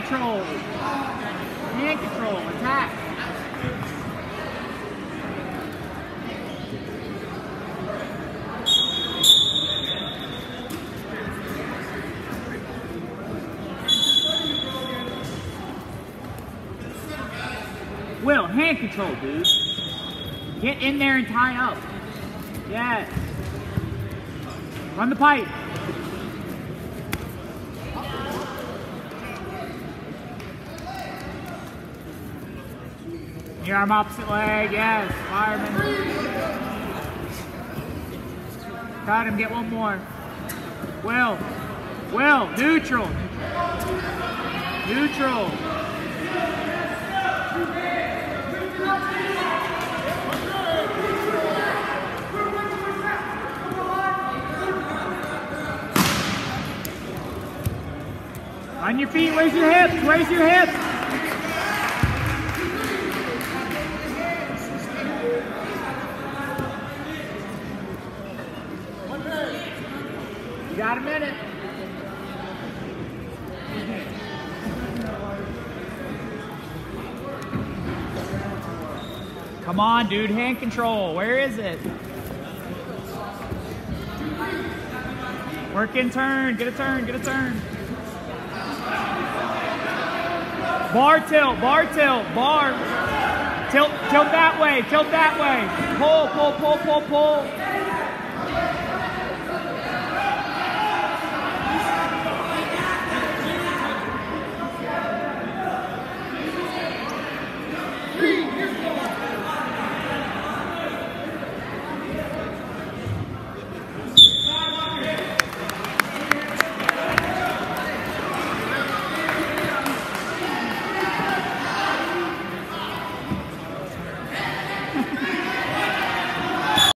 control. Hand control. Attack. Will, hand control, dude. Get in there and tie up. Yes. Run the pipe. Your arm opposite leg, yes. Fireman. Got him, get one more. Will, neutral. Neutral. On your feet, raise your hips, raise your hips. You got a minute. Come on, dude, hand control. Where is it? Work in turn, get a turn, get a turn. Bar tilt, bar. Tilt that way, tilt that way. Pull, pull, pull, pull, pull.